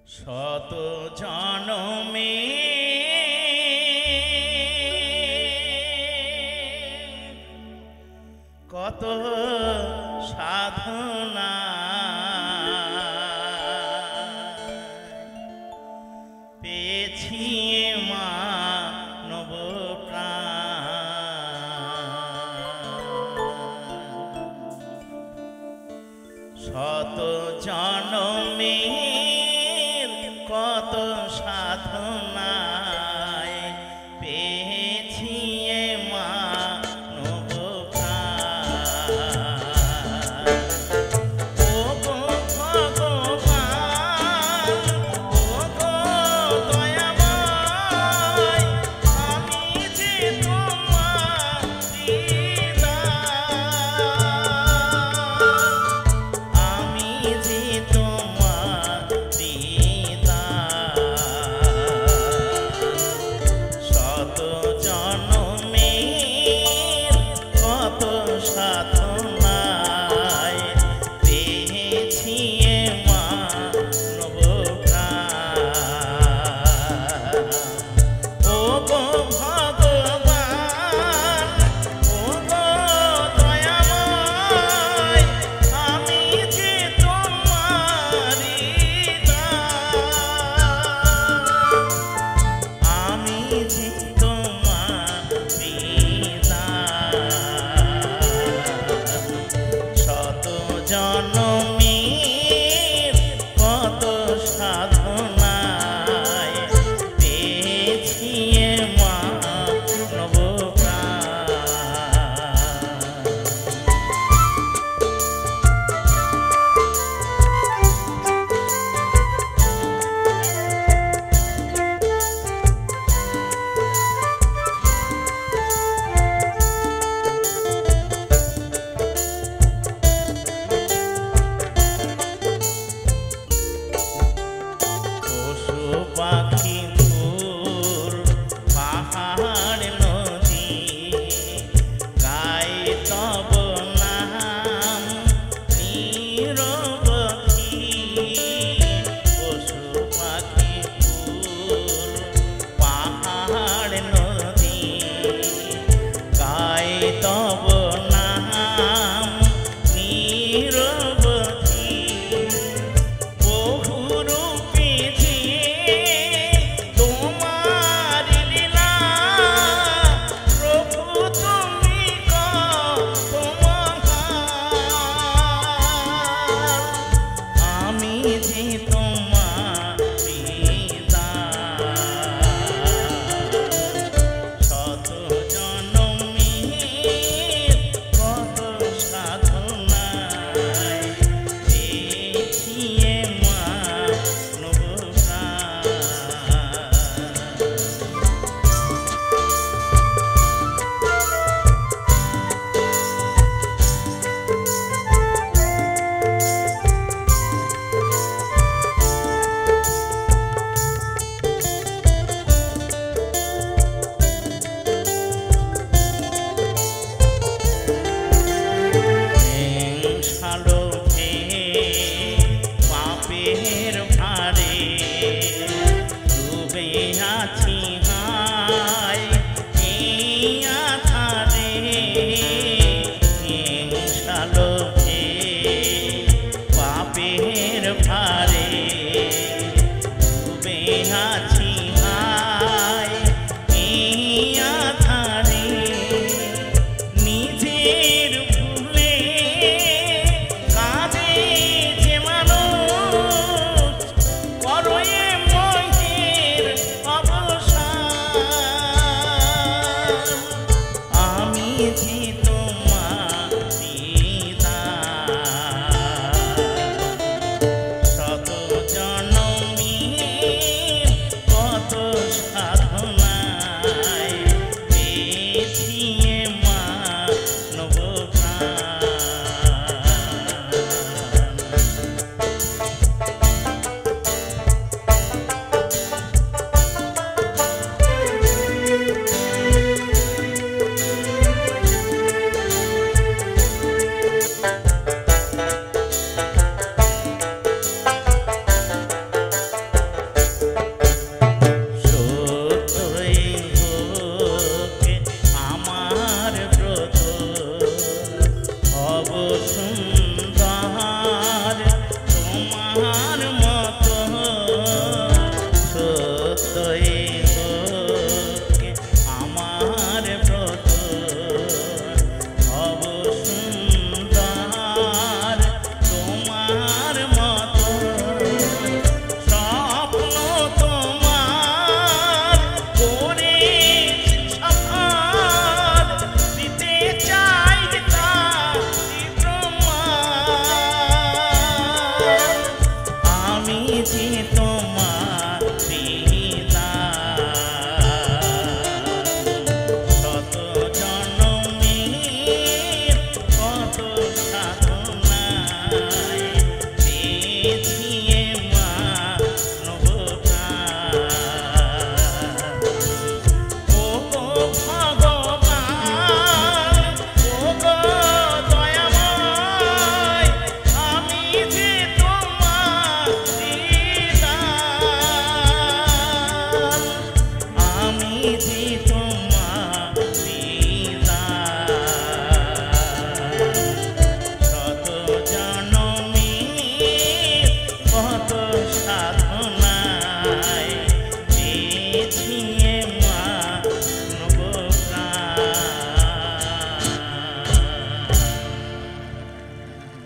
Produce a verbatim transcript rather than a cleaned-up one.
শত জনমে কত সাধনা পেয়েছি মানব প্রাণ। শত জনমে কত সাধনায় পেয়েছি মানব প্রাণ। ও গো ভগবান, ও গো দয়াময়, আমি যে তোমার হৃদয়, আমি যে তোমার শত জনমের কত সাধনায় পেয়েছি মানব প্রাণ। ও গো ভগবান, ও গো দয়াময়, আমি যে তোমার হৃদয়, আমি যে তোমার হৃদয়। শত জনমের কত সাধনায় পেয়েছি মানব প্রাণ। পশু পাখি ফুল পাহাড় নদী গায় তব নাম নিরবধি। পশু পাখি ফুল পাহাড় নদী গায় তব নাম নিরবধি। বহু রূপে যে তোমার লীলা, প্রভু তুমি কত মহান, আমি যে তোমার হৃদয়। শত জনমের কত সাধনায় পেয়েছি মানব প্রাণ। হিংসালোভে পাপের ভারে ডুবে আছি হায় এই আধারে। হিংসালোভে পাপের ভারে